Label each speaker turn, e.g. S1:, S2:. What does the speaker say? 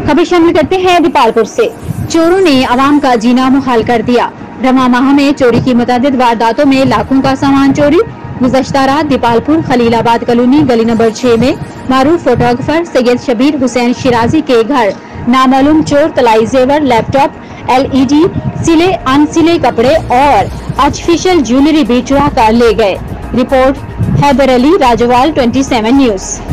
S1: खबर शामिल करते हैं दीपालपुर से। चोरों ने आवाम का जीना मुहाल कर दिया। रमा माह में चोरी की मुतअद्दिद वारदातों में लाखों का सामान चोरी। गुज़श्ता रात दीपालपुर खलीलाबाद कॉलोनी गली नंबर 6 में मारूफ फोटोग्राफर सैयद शबीर हुसैन शिराजी के घर नामालूम चोर तलाई जेवर, लैपटॉप, LED, सिले अनसिले कपड़े और आर्टिफिशियल ज्वेलरी भी चुरा कर ले गए। Report Haider Ali, Rajwal, 27 news.